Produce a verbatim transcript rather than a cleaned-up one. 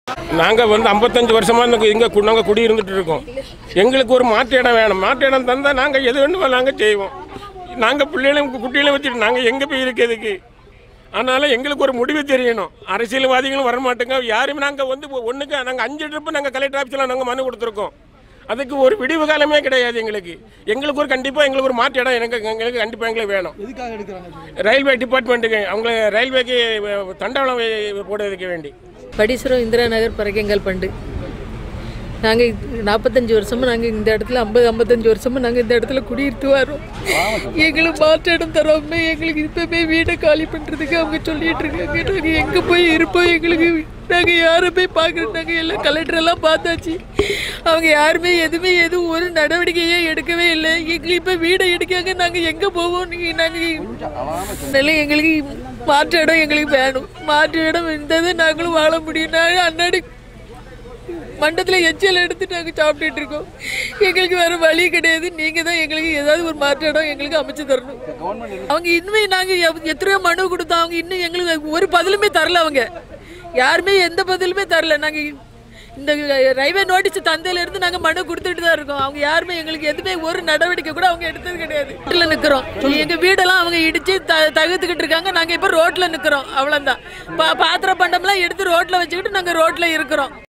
நாங்கள் வந்து ஐம்பத்தஞ்சு வருஷமாக இங்கே நாங்கள் குடியிருந்துட்டு இருக்கோம். எங்களுக்கு ஒரு மாற்று இடம் வேணும். மாற்று இடம் தந்தால் நாங்கள் எது வேணுமோ நாங்கள் செய்வோம். நாங்கள் பிள்ளைகளையும் குட்டிகளையும் வச்சுட்டு நாங்கள் எங்கே போய் இருக்கிறதுக்கு? அதனால் எங்களுக்கு ஒரு முடிவு தெரியணும். அரசியல்வாதிகளும் வரமாட்டேங்க. யாருமே நாங்கள் வந்து ஒன்றுக்கு நாங்கள் அஞ்சு ட்ரிப்பு நாங்கள் கலெக்டர் ஆஃபீஸில் நாங்கள் மனு கொடுத்துருக்கோம். அதுக்கு ஒரு விடிவு காலமே கிடையாது எங்களுக்கு. எங்களுக்கு ஒரு கண்டிப்பாக எங்களுக்கு ஒரு மாற்று இடம் எனக்கு எங்களுக்கு கண்டிப்பாக எங்களுக்கு வேணும். ரயில்வே டிபார்ட்மெண்ட்டுக்கு அவங்க ரயில்வேக்கு தண்டவாளம் போடுறதுக்கு வேண்டி. படீஸ்வரம் இந்திரா நகர் பறக்கைங்கள் பண்டு நாங்கள் நாற்பத்தஞ்சு வருஷமாக நாங்கள் இந்த இடத்துல ஐம்பது ஐம்பத்தஞ்சு வருஷமாக நாங்கள் இந்த இடத்துல குடியிருத்து வரோம். எங்களுக்கு மாற்று இடம் தரோமே. எங்களுக்கு இப்போவே வீடை காலி பண்ணுறதுக்கு அவங்க சொல்லிட்டு இருக்காங்க. நாங்கள் எங்கே போய் இருப்போம்? எங்களுக்கு நாங்கள் யாரை போய் பார்க்குறோம்? நாங்கள் எல்லாம் கலெக்டரெல்லாம் பார்த்தாச்சு. அவங்க யாருமே எதுவுமே எதுவும் ஒரு நடவடிக்கையே எடுக்கவே இல்லை. எங்களுக்கு இப்போ வீடை எடுக்காங்க. நாங்கள் எங்கே போவோம்? நீங்கள் நாங்கள் நல்ல எங்களுக்கு மாற்று இடம் எங்களுக்கு வேணும். மாற்று இடம் இருந்தது நாங்களும் வாழ முடியும். நாங்கள் அன்னாடி மண்டத்தில் எச்சல் எடுத்து நாங்கள் சாப்பிட்டுட்டு இருக்கோம். எங்களுக்கு வேறு வழி கிடையாது. நீங்கள் தான் எங்களுக்கு ஏதாவது ஒரு மாற்று இடம் எங்களுக்கு அமைச்சு தரணும். அவங்க இன்னும் நாங்கள் எத்தனையோ மனு கொடுத்தோம். அவங்க இன்னும் எங்களுக்கு ஒரு பதிலுமே தரல. அவங்க யாருமே எந்த பதிலுமே தரல. நாங்கள் இந்த ரயில்வே நோட்டீஸ் தந்தையிலேருந்து நாங்கள் மனு கொடுத்துட்டு தான் இருக்கோம். அவங்க யாருமே எங்களுக்கு எதுவுமே ஒரு நடவடிக்கை கூட அவங்க எடுத்தது கிடையாது. ரோட்டில் நிற்கிறோம். எங்கள் வீடெல்லாம் அவங்க இடித்து த தகுத்துக்கிட்டு இருக்காங்க. நாங்கள் இப்போ ரோட்டில் நிற்கிறோம். அவ்வளோதான். பா பாத்திர பண்டம்லாம் எடுத்து ரோட்டில் வச்சுக்கிட்டு நாங்கள் ரோட்டில் இருக்கிறோம்.